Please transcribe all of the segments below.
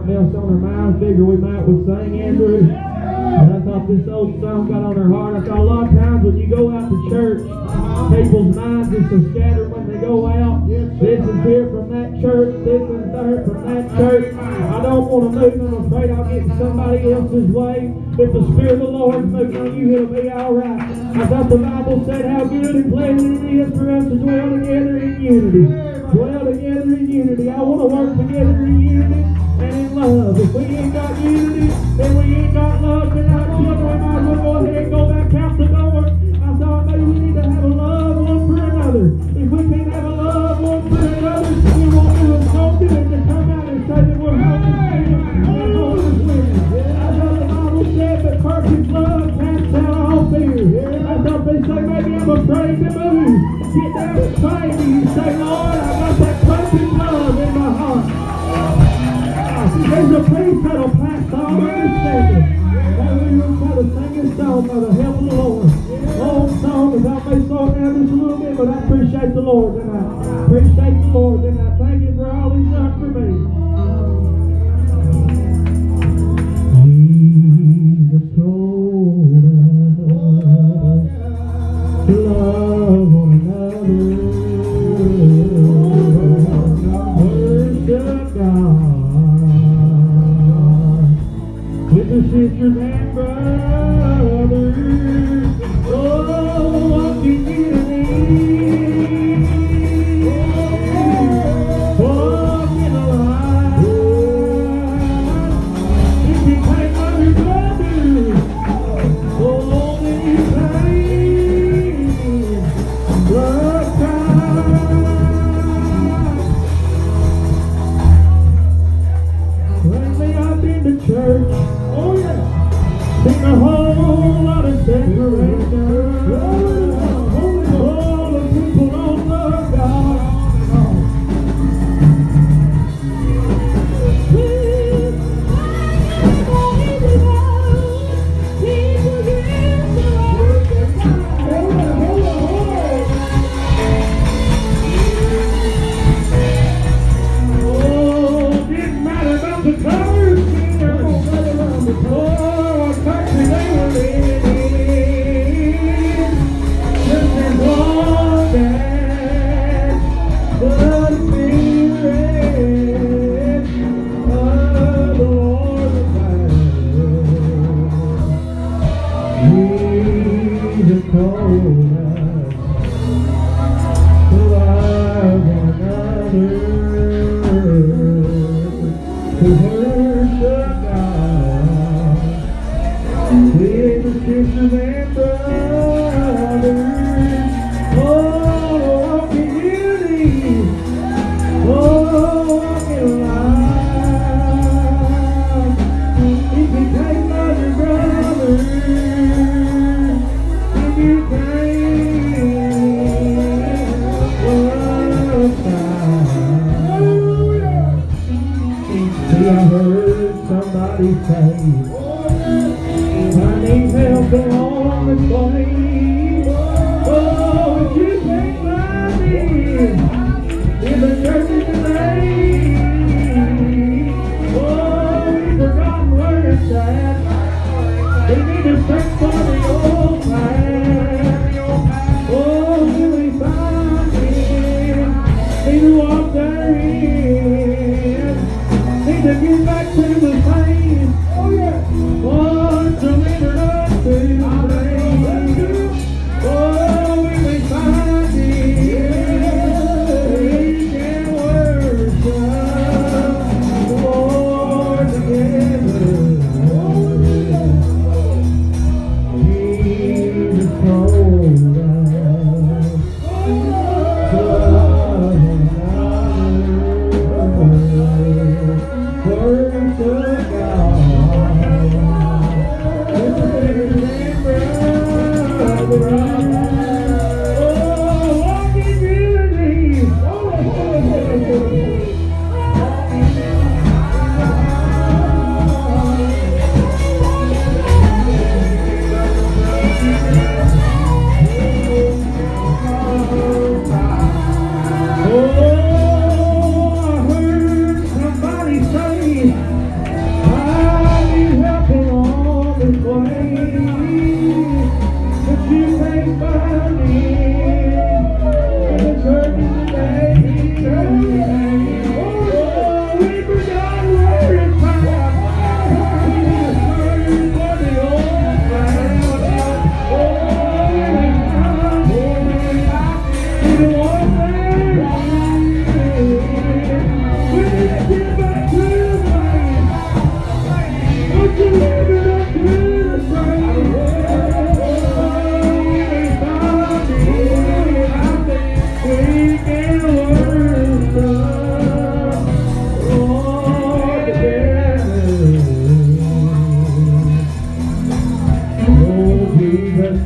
something else on her mind. Figure we might would sing, Andrew. And I thought this old song got on her heart. I thought a lot of times when you go out to church, people's minds are so scattered when they go out. This is here from that church, this is there from that church. I don't want to move, I'm afraid I'll get in somebody else's way. If the Spirit of the Lord's moving on you, it'll be alright. I thought the Bible said how good and pleasant it is for us to dwell together in unity. Dwell together in unity. I want to work together in unity and in love. If we ain't got unity, then we ain't got love. Then our children might as well go ahead and go back out the door. I thought maybe we need to have a love one for another. If we can't have a love one for another, we won't do us no good to come out and say that we're homeless and homeless women. I thought the Bible said that perfect love casts out all fear. I thought they say maybe I'm afraid to move. Get down and pray and you say, Lord, I got that perfect love in my heart. There's a peace that'll pass all understanding. And we will try to sing this song by the help of the Lord. Long song, as I may slow it down just a little bit, but I appreciate the Lord tonight. Appreciate the Lord tonight. Thank you for all He's done for me. Jesus told us to love one another. Worship God with the sisters and brothers. Oh, walk in unity. Walk in the light. If you can't love your brother, oh, then you can't love God. Lately I've been to church. Oh yeah, seen a whole lot of separation. All the people don't love God. Oh, didn't matter about the colors. Oh, what country they were living in. Just as long as the Spirit of the Lord abides. Jesus told us to love one another, to worship God with the sisters and brothers. Oh, walk in unity. Oh, walk in light. If you can't love your brother, if you can't love God. See, I heard somebody say, I need help along the way. Oh, but you can't find me in the churches today. Oh, we've forgotten where it's at. We need to search for the old path. Oh, will we find Him? Need to walk therein. Need to get back to the same. Oh, yeah. Oh, surrender up to the rain. Oh, we may find Him. We can worship the Lord together.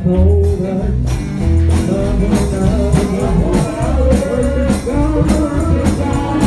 told us, love one another, worship God, worship God.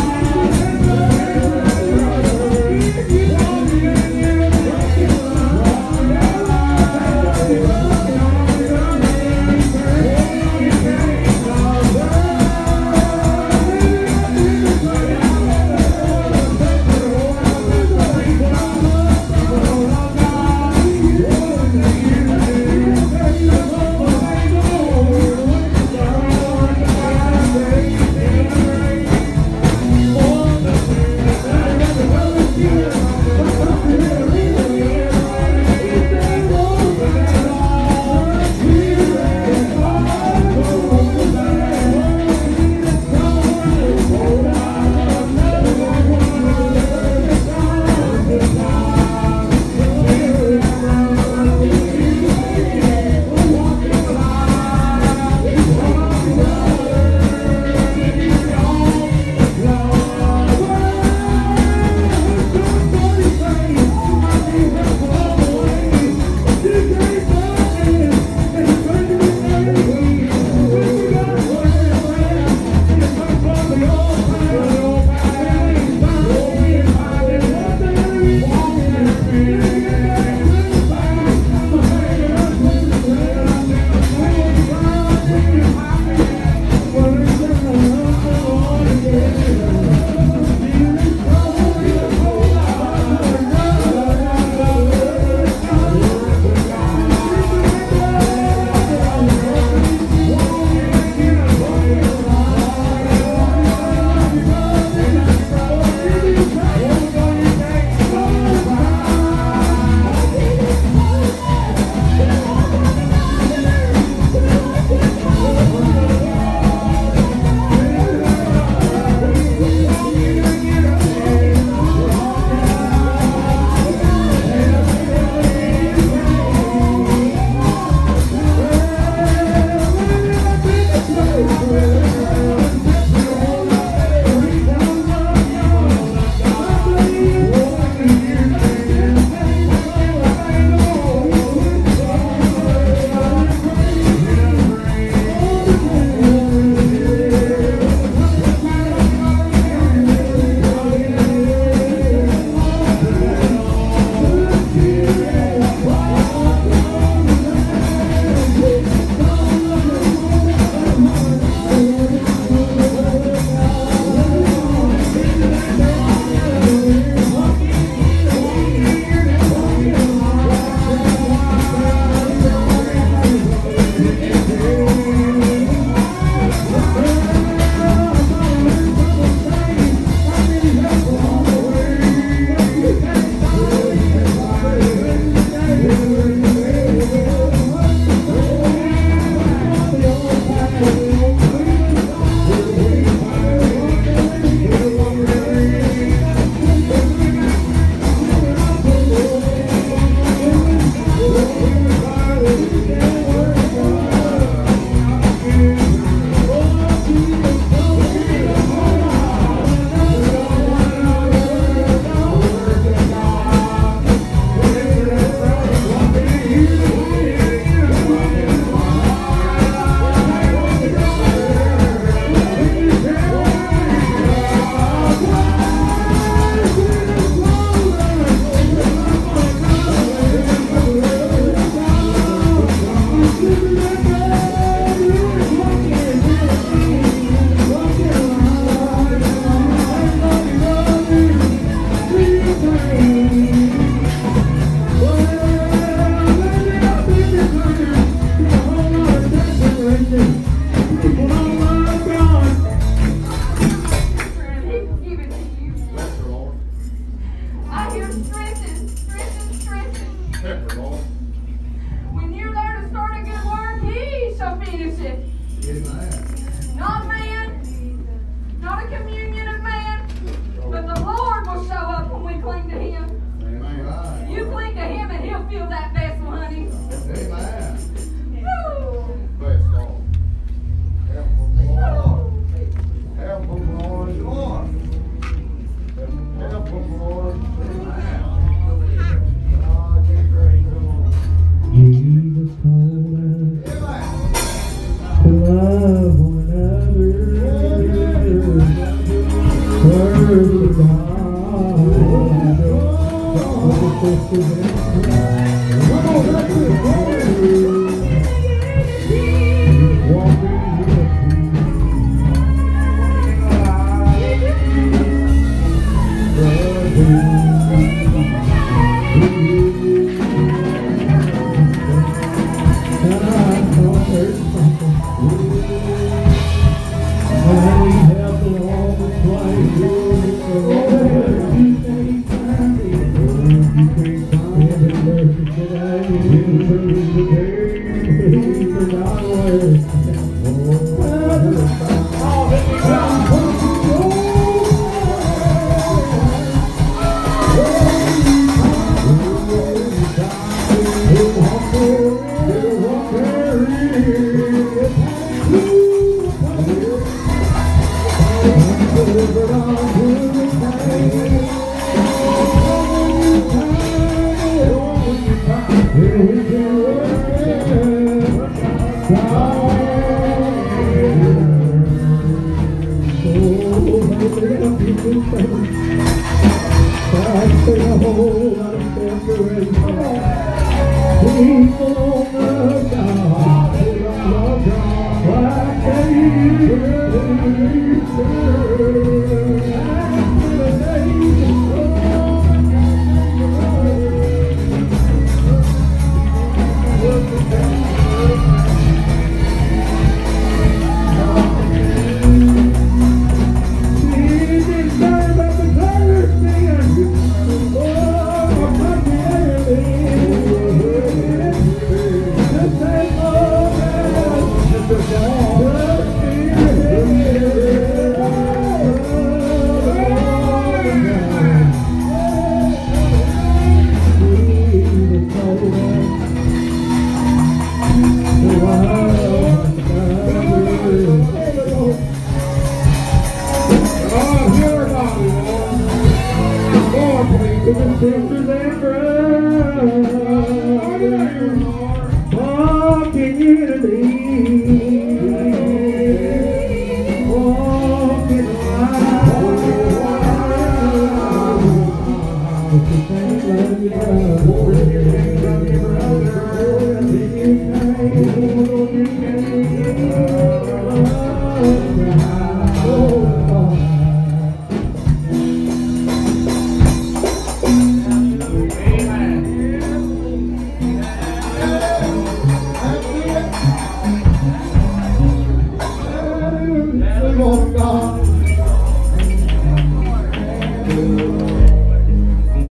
People